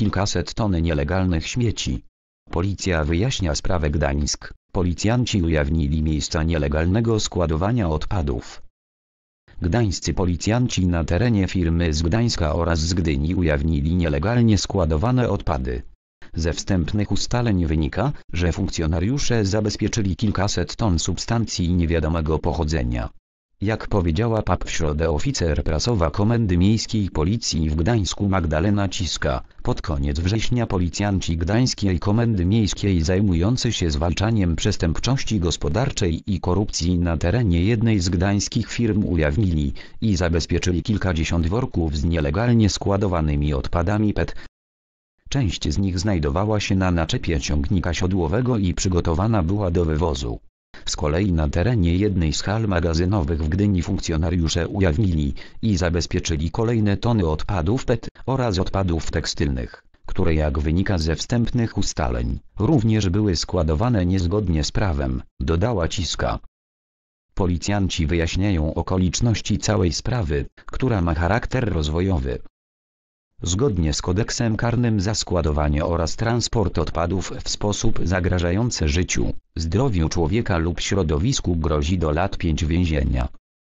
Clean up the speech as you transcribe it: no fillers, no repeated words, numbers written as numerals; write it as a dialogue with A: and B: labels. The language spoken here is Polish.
A: kilkaset ton nielegalnych śmieci. Policja wyjaśnia sprawę Gdańsk. Policjanci ujawnili miejsca nielegalnego składowania odpadów. Gdańscy policjanci na terenie firmy z Gdańska oraz z Gdyni ujawnili nielegalnie składowane odpady. Ze wstępnych ustaleń wynika, że funkcjonariusze zabezpieczyli kilkaset ton substancji niewiadomego pochodzenia. Jak powiedziała PAP w środę oficer prasowa Komendy Miejskiej Policji w Gdańsku Magdalena Ciska, pod koniec września policjanci Gdańskiej Komendy Miejskiej zajmujący się zwalczaniem przestępczości gospodarczej i korupcji na terenie jednej z gdańskich firm ujawnili i zabezpieczyli kilkadziesiąt worków z nielegalnie składowanymi odpadami PET. Część z nich znajdowała się na naczepie ciągnika siodłowego i przygotowana była do wywozu. Z kolei na terenie jednej z hal magazynowych w Gdyni funkcjonariusze ujawnili i zabezpieczyli kolejne tony odpadów PET oraz odpadów tekstylnych, które jak wynika ze wstępnych ustaleń, również były składowane niezgodnie z prawem, dodała Ciska. Policjanci wyjaśniają okoliczności całej sprawy, która ma charakter rozwojowy. Zgodnie z kodeksem karnym za składowanie oraz transport odpadów w sposób zagrażający życiu, zdrowiu człowieka lub środowisku grozi do lat 5 więzienia.